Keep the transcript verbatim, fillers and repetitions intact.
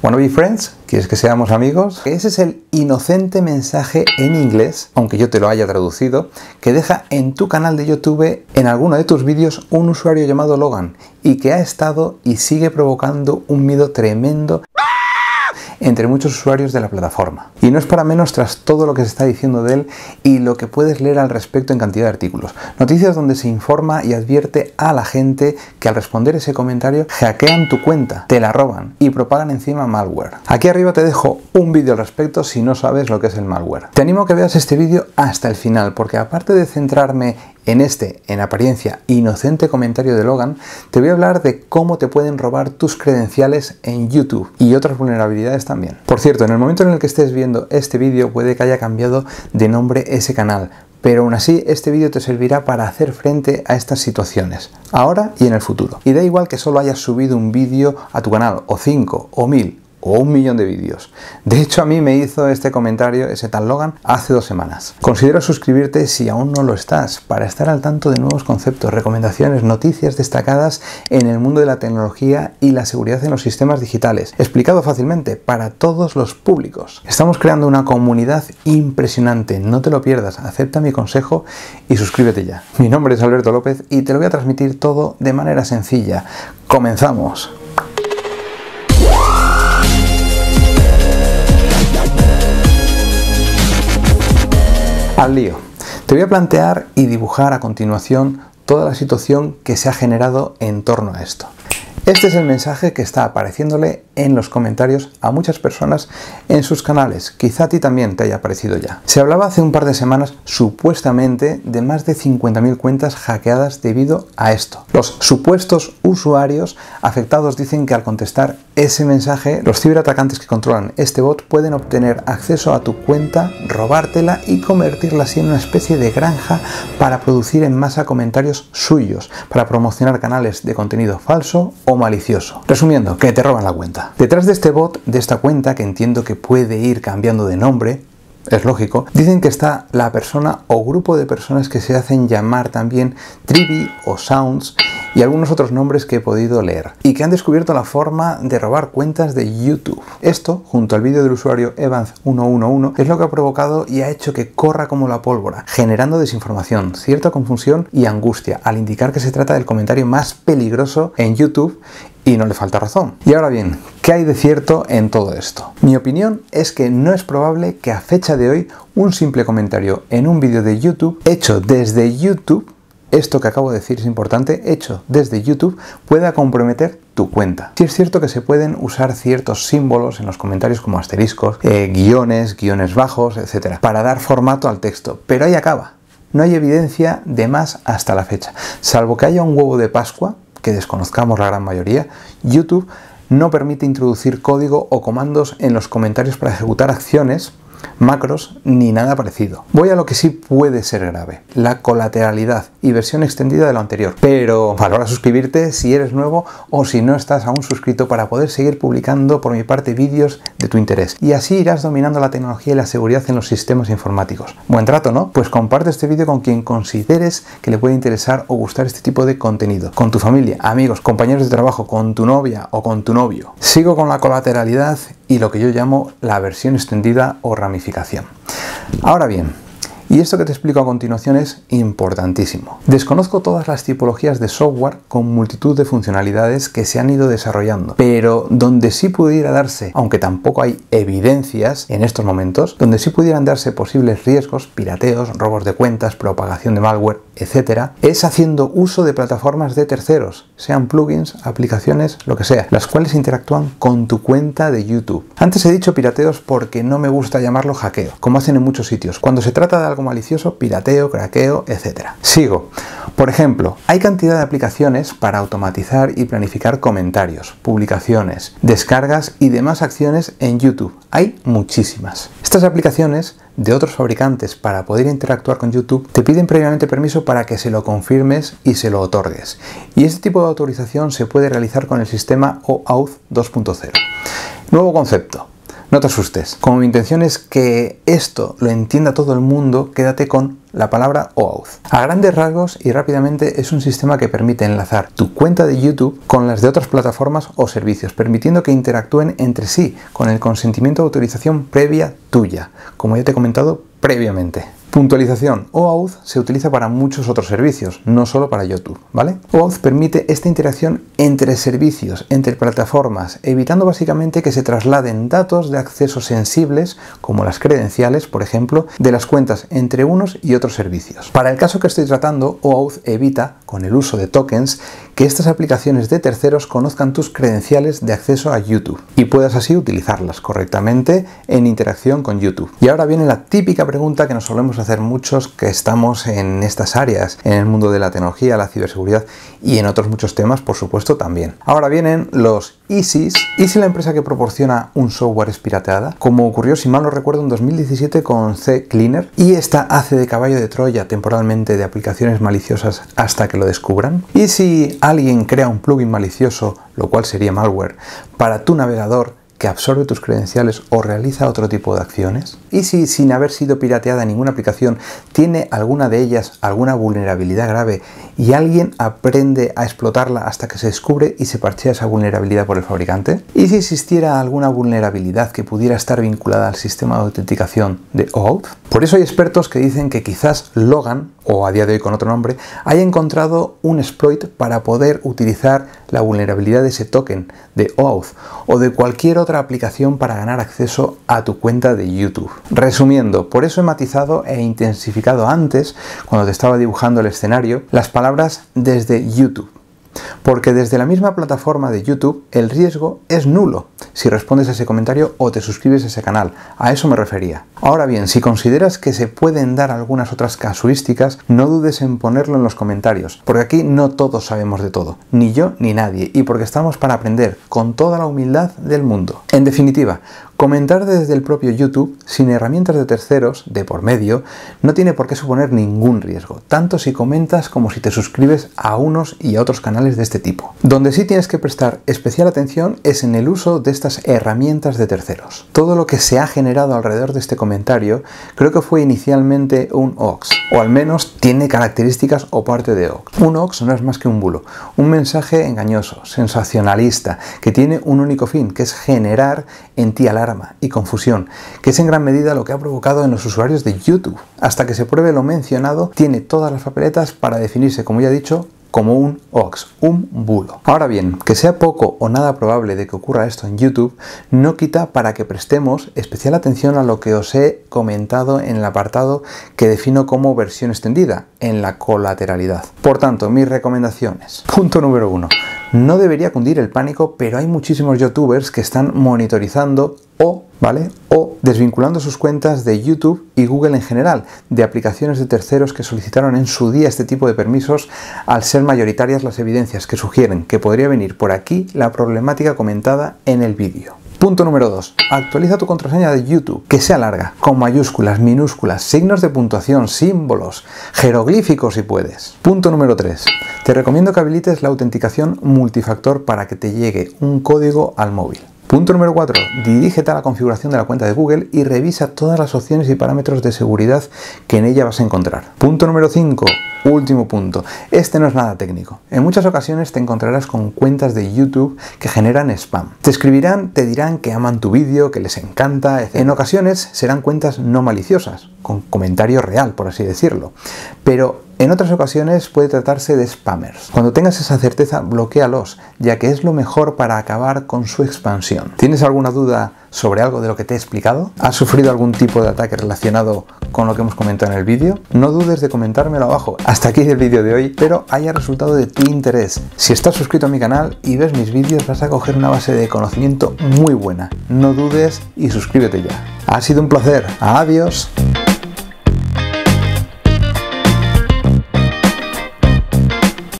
Wanna be friends? ¿Quieres que seamos amigos? Ese es el inocente mensaje en inglés, aunque yo te lo haya traducido, que deja en tu canal de YouTube, en alguno de tus vídeos, un usuario llamado Logan, y que ha estado y sigue provocando un miedo tremendo entre muchos usuarios de la plataforma. Y no es para menos tras todo lo que se está diciendo de él y lo que puedes leer al respecto en cantidad de artículos. Noticias donde se informa y advierte a la gente que al responder ese comentario hackean tu cuenta, te la roban y propagan encima malware. Aquí arriba te dejo un vídeo al respecto si no sabes lo que es el malware. Te animo a que veas este vídeo hasta el final, porque aparte de centrarme en este, en apariencia, inocente comentario de Logan, te voy a hablar de cómo te pueden robar tus credenciales en YouTube y otras vulnerabilidades también. Por cierto, en el momento en el que estés viendo este vídeo puede que haya cambiado de nombre ese canal, pero aún así este vídeo te servirá para hacer frente a estas situaciones, ahora y en el futuro. Y da igual que solo hayas subido un vídeo a tu canal, o cinco, o mil, o un millón de vídeos. De hecho, a mí me hizo este comentario ese tal Logan hace dos semanas. Considera suscribirte si aún no lo estás, para estar al tanto de nuevos conceptos, recomendaciones, noticias destacadas en el mundo de la tecnología y la seguridad en los sistemas digitales, explicado fácilmente para todos los públicos. Estamos creando una comunidad impresionante, no te lo pierdas, acepta mi consejo y suscríbete ya. Mi nombre es Alberto López y te lo voy a transmitir todo de manera sencilla. ¡Comenzamos! Al lío. Te voy a plantear y dibujar a continuación toda la situación que se ha generado en torno a esto. Este es el mensaje que está apareciéndole en los comentarios a muchas personas en sus canales. Quizá a ti también te haya aparecido ya. Se hablaba hace un par de semanas supuestamente de más de cincuenta mil cuentas hackeadas debido a esto. Los supuestos usuarios afectados dicen que al contestar ese mensaje, los ciberatacantes que controlan este bot pueden obtener acceso a tu cuenta, robártela y convertirla así en una especie de granja para producir en masa comentarios suyos, para promocionar canales de contenido falso o malicioso. Resumiendo, que te roban la cuenta. Detrás de este bot, de esta cuenta, que entiendo que puede ir cambiando de nombre, es lógico, dicen que está la persona o grupo de personas que se hacen llamar también Trivi o Sounds y algunos otros nombres que he podido leer, y que han descubierto la forma de robar cuentas de YouTube. Esto, junto al vídeo del usuario Evans ciento once, es lo que ha provocado y ha hecho que corra como la pólvora, generando desinformación, cierta confusión y angustia, al indicar que se trata del comentario más peligroso en YouTube. Y no le falta razón. Y ahora bien, ¿qué hay de cierto en todo esto? Mi opinión es que no es probable que a fecha de hoy un simple comentario en un vídeo de YouTube hecho desde YouTube, esto que acabo de decir es importante, hecho desde YouTube, pueda comprometer tu cuenta. Sí es cierto que se pueden usar ciertos símbolos en los comentarios como asteriscos, eh, guiones, guiones bajos, etcétera, para dar formato al texto, pero ahí acaba. No hay evidencia de más hasta la fecha, salvo que haya un huevo de Pascua, que desconozcamos la gran mayoría. YouTube no permite introducir código o comandos en los comentarios para ejecutar acciones, macros ni nada parecido. Voy a lo que sí puede ser grave, la colateralidad y versión extendida de lo anterior. Pero valora suscribirte si eres nuevo o si no estás aún suscrito para poder seguir publicando por mi parte vídeos de tu interés. Y así irás dominando la tecnología y la seguridad en los sistemas informáticos. Buen trato, ¿no? Pues comparte este vídeo con quien consideres que le puede interesar o gustar este tipo de contenido. Con tu familia, amigos, compañeros de trabajo, con tu novia o con tu novio. Sigo con la colateralidad y lo que yo llamo la versión extendida o ramificación. Ahora bien, y esto que te explico a continuación es importantísimo. Desconozco todas las tipologías de software con multitud de funcionalidades que se han ido desarrollando, pero donde sí pudiera darse, aunque tampoco hay evidencias en estos momentos, donde sí pudieran darse posibles riesgos, pirateos, robos de cuentas, propagación de malware, etcétera, es haciendo uso de plataformas de terceros, sean plugins, aplicaciones, lo que sea, las cuales interactúan con tu cuenta de YouTube. Antes he dicho pirateos porque no me gusta llamarlo hackeo, como hacen en muchos sitios. Cuando se trata de algo malicioso, pirateo, craqueo, etcétera. Sigo. Por ejemplo, hay cantidad de aplicaciones para automatizar y planificar comentarios, publicaciones, descargas y demás acciones en YouTube. Hay muchísimas. Estas aplicaciones de otros fabricantes para poder interactuar con YouTube te piden previamente permiso para que se lo confirmes y se lo otorgues. Y este tipo de autorización se puede realizar con el sistema OAuth dos punto cero. Nuevo concepto. No te asustes. Como mi intención es que esto lo entienda todo el mundo, quédate con la palabra OAuth. A grandes rasgos y rápidamente es un sistema que permite enlazar tu cuenta de YouTube con las de otras plataformas o servicios, permitiendo que interactúen entre sí con el consentimiento o autorización previa tuya, como ya te he comentado previamente. Puntualización. OAuth se utiliza para muchos otros servicios, no solo para YouTube, ¿vale? OAuth permite esta interacción entre servicios, entre plataformas, evitando básicamente que se trasladen datos de acceso sensibles, como las credenciales, por ejemplo, de las cuentas entre unos y otros servicios. Para el caso que estoy tratando, OAuth evita, con el uso de tokens, que estas aplicaciones de terceros conozcan tus credenciales de acceso a YouTube y puedas así utilizarlas correctamente en interacción con YouTube. Y ahora viene la típica pregunta que nos solemos hacer muchos que estamos en estas áreas, en el mundo de la tecnología, la ciberseguridad y en otros muchos temas, por supuesto, también. Ahora vienen los ¿y si? ¿Y si la empresa que proporciona un software es pirateada? Como ocurrió, si mal no recuerdo, en dos mil diecisiete con CCleaner, y esta hace de caballo de Troya temporalmente de aplicaciones maliciosas hasta que lo descubran. ¿Y si alguien crea un plugin malicioso, lo cual sería malware, para tu navegador que absorbe tus credenciales o realiza otro tipo de acciones? ¿Y si sin haber sido pirateada ninguna aplicación tiene alguna de ellas alguna vulnerabilidad grave y alguien aprende a explotarla hasta que se descubre y se parchea esa vulnerabilidad por el fabricante? ¿Y si existiera alguna vulnerabilidad que pudiera estar vinculada al sistema de autenticación de OAuth? Por eso hay expertos que dicen que quizás Logan, o a día de hoy con otro nombre, haya encontrado un exploit para poder utilizar la vulnerabilidad de ese token de OAuth o de cualquier otra aplicación para ganar acceso a tu cuenta de YouTube. Resumiendo, por eso he matizado e intensificado antes, cuando te estaba dibujando el escenario, las palabras desde YouTube. Porque desde la misma plataforma de YouTube el riesgo es nulo si respondes a ese comentario o te suscribes a ese canal. A eso me refería. Ahora bien, si consideras que se pueden dar algunas otras casuísticas, no dudes en ponerlo en los comentarios, porque aquí no todos sabemos de todo, ni yo ni nadie, y porque estamos para aprender con toda la humildad del mundo. En definitiva, comentar desde el propio YouTube, sin herramientas de terceros de por medio, no tiene por qué suponer ningún riesgo, tanto si comentas como si te suscribes a unos y a otros canales de este tipo. Donde sí tienes que prestar especial atención es en el uso de estas herramientas de terceros. Todo lo que se ha generado alrededor de este comentario creo que fue inicialmente un hoax, o al menos tiene características o parte de hoax. Un hoax no es más que un bulo, un mensaje engañoso, sensacionalista, que tiene un único fin, que es generar en ti alarma y confusión, que es en gran medida lo que ha provocado en los usuarios de YouTube. Hasta que se pruebe lo mencionado, tiene todas las papeletas para definirse, como ya he dicho, como un hoax, un bulo. Ahora bien, que sea poco o nada probable de que ocurra esto en YouTube, no quita para que prestemos especial atención a lo que os he comentado en el apartado que defino como versión extendida, en la colateralidad. Por tanto, mis recomendaciones. Punto número uno. No debería cundir el pánico, pero hay muchísimos youtubers que están monitorizando o, ¿vale? o desvinculando sus cuentas de YouTube y Google en general, de aplicaciones de terceros que solicitaron en su día este tipo de permisos, al ser mayoritarias las evidencias que sugieren que podría venir por aquí la problemática comentada en el vídeo. Punto número dos. Actualiza tu contraseña de YouTube, que sea larga, con mayúsculas, minúsculas, signos de puntuación, símbolos, jeroglíficos si puedes. Punto número tres. Te recomiendo que habilites la autenticación multifactor para que te llegue un código al móvil. Punto número cuatro. Dirígete a la configuración de la cuenta de Google y revisa todas las opciones y parámetros de seguridad que en ella vas a encontrar. Punto número cinco. Último punto. Este no es nada técnico. En muchas ocasiones te encontrarás con cuentas de YouTube que generan spam. Te escribirán, te dirán que aman tu vídeo, que les encanta, etcétera. En ocasiones serán cuentas no maliciosas, con comentario real, por así decirlo. Pero en otras ocasiones puede tratarse de spammers. Cuando tengas esa certeza, bloquéalos, ya que es lo mejor para acabar con su expansión. ¿Tienes alguna duda sobre algo de lo que te he explicado? ¿Has sufrido algún tipo de ataque relacionado con lo que hemos comentado en el vídeo? No dudes de comentármelo abajo. Hasta aquí el vídeo de hoy, pero haya resultado de tu interés. Si estás suscrito a mi canal y ves mis vídeos, vas a coger una base de conocimiento muy buena. No dudes y suscríbete ya. Ha sido un placer. Adiós.